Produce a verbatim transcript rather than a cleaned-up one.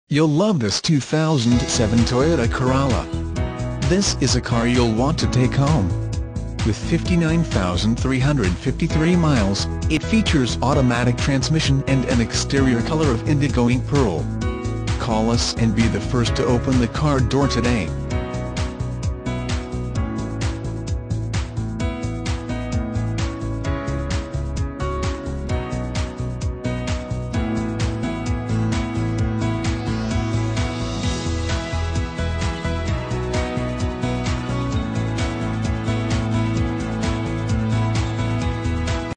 You'll love this two thousand seven Toyota Corolla. This is a car you'll want to take home. With fifty-nine thousand three hundred fifty-three miles, it features automatic transmission and an exterior color of Indigo Ink Pearl. Call us and be the first to open the car door today.